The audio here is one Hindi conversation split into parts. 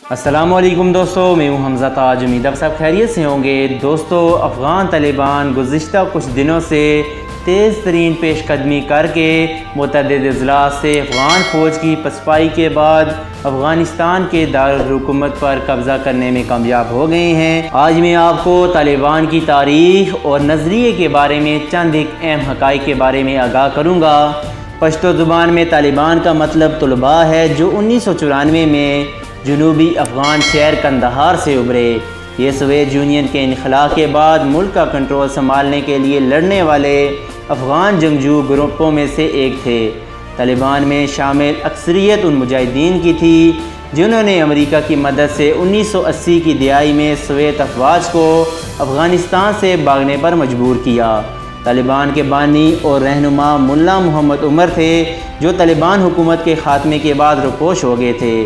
अस्सलामुअलैकुम दोस्तों, मैं हूं हमज़ा। आज उम्मीद आप सब खैरियत से होंगे। दोस्तों, अफ़गान तालिबान गुज़िश्ता कुछ दिनों से तेज़ तरीन पेशकदमी करके मुतअद्दिद अज़लास से अफ़गान फ़ौज की पसपाई के बाद अफ़गानिस्तान के दारुल हुकूमत पर कब्ज़ा करने में कामयाब हो गए हैं। आज मैं आपको तालिबान की तारीख़ और नज़रिए के बारे में चंद एक अहम हक़ाइक़ के बारे में आगाह करूँगा। पश्तो ज़ुबान में तालिबान का मतलब तलबा है, जो 1994 में जनूबी अफ़गान शहर कंदहार से उभरे। ये सोवियत यूनियन के इनखला के बाद मुल्क का कंट्रोल संभालने के लिए लड़ने वाले अफ़गान जंगजू ग्रुपों में से एक थे। तालिबान में शामिल अक्सरियत उन मजाहिदीन की थी जिन्होंने अमेरिका की मदद से 1980 की दिहाई में सोवियत अफवाज को अफ़गानिस्तान से भागने पर मजबूर किया। तालिबान के बानी और रहनुमा मुल्ला मोहम्मद उमर थे, जो तालिबान हुकूमत के ख़ात्मे के बाद रुपोश हो गए थे।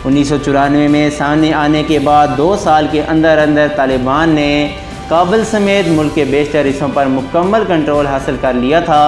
1994 में सामने आने के बाद 2 साल के अंदर अंदर तालिबान ने काबुल समेत मुल्क के बेशतर हिस्सों पर मुकम्मल कंट्रोल हासिल कर लिया था।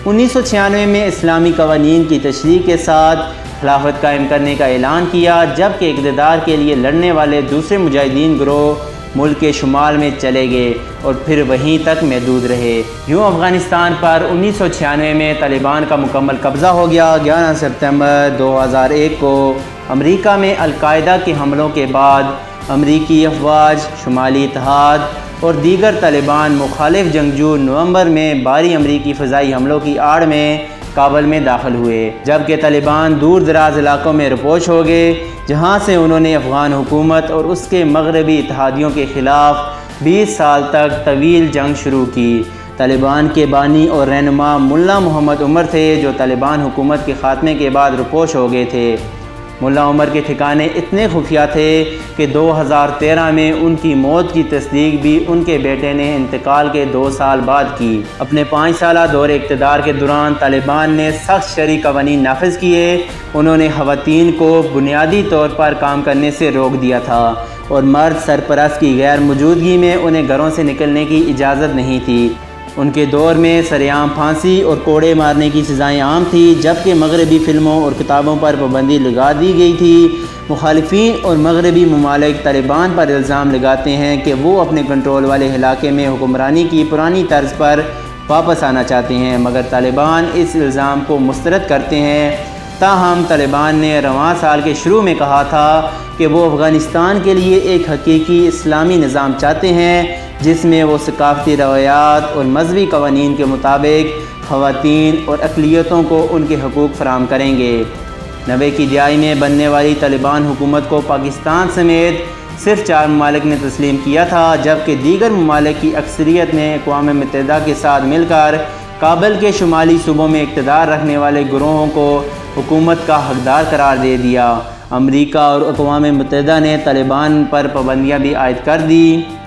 1996 में इस्लामी कवानीन की तशरीह के साथ खिलाफत कायम करने का ऐलान किया, जबकि इक़्तिदार के लिए लड़ने वाले दूसरे मुजाहिदीन ग्रोह मुल्क के शुमाल में चले गए और फिर वहीं तक महदूद रहे। यूँ अफ़गानिस्तान पर 1996 में तालिबान का मुकम्मल कब्ज़ा हो गया। 11 सितंबर 2001 को अमेरिका में अल-कायदा के हमलों के बाद अमेरिकी अफवाज, शुमाली इत्तेहाद और दीगर तालिबान मुखालिफ जंगजू नवंबर में भारी अमेरिकी फ़िज़ाई हमलों की आड़ में काबुल में दाखिल हुए, जबकि तालिबान दूर दराज इलाकों में रुपोश हो गए, जहां से उन्होंने अफ़गान हुकूमत और उसके मगरबी इत्तेहादियों के ख़िलाफ़ 20 साल तक तवील जंग शुरू की। तालिबान के बानी और रहनुमा मुल्ला मोहम्मद उमर थे, जो तालिबान हुकूमत के ख़ात्मे के बाद रुपोश हो गए थे। मुल्ला उमर के ठिकाने इतने खुफिया थे कि 2013 में उनकी मौत की तस्दीक भी उनके बेटे ने इंतकाल के 2 साल बाद की। अपने 5 साला दौरे इक़्तिदार के दौरान तालिबान ने सख्त शरई कवानीन नाफिज़ किए। उन्होंने ख़वातीन को बुनियादी तौर पर काम करने से रोक दिया था और मर्द सरपरस्त की गैर मौजूदगी में उन्हें घरों से निकलने की इजाज़त नहीं थी। उनके दौर में सरेआम फांसी और कोड़े मारने की सज़ाएँ आम थी, जबकि मगरबी फ़िल्मों और किताबों पर पाबंदी लगा दी गई थी। मुखालिफिन और मगरबी ममालिक तालिबान पर इल्ज़ाम लगाते हैं कि वो अपने कंट्रोल वाले इलाके में हुक्मरानी की पुरानी तर्ज पर वापस आना चाहते हैं, मगर तालिबान इस इल्ज़ाम को मुस्तरद करते हैं। ताहम तालिबान ने रवां साल के शुरू में कहा था कि वो अफ़गानिस्तान के लिए एक हकीकी इस्लामी निज़ाम चाहते हैं, जिसमें वो सकाफ़ती रवायात और मजहबी कवानीन के मुताबिक ख़वातीन और अक़लियतों को उनके हकूक़ फ़राहम करेंगे। 90 की दिहाई में बनने वाली तालिबान हुकूमत को पाकिस्तान समेत सिर्फ 4 ममालिक ने तस्लीम किया था, जबकि दीगर ममालिक की अक्सरियत ने अक़वाम मुत्तहिदा के साथ मिलकर काबुल के शुमाली सूबों में इक़्तिदार रखने वाले ग्रोहों को हुकूमत का हकदार करार दे दिया। अमेरिका और अक़वाम मुत्तहिदा ने तालिबान पर पाबंदियाँ भी आयद कर दी।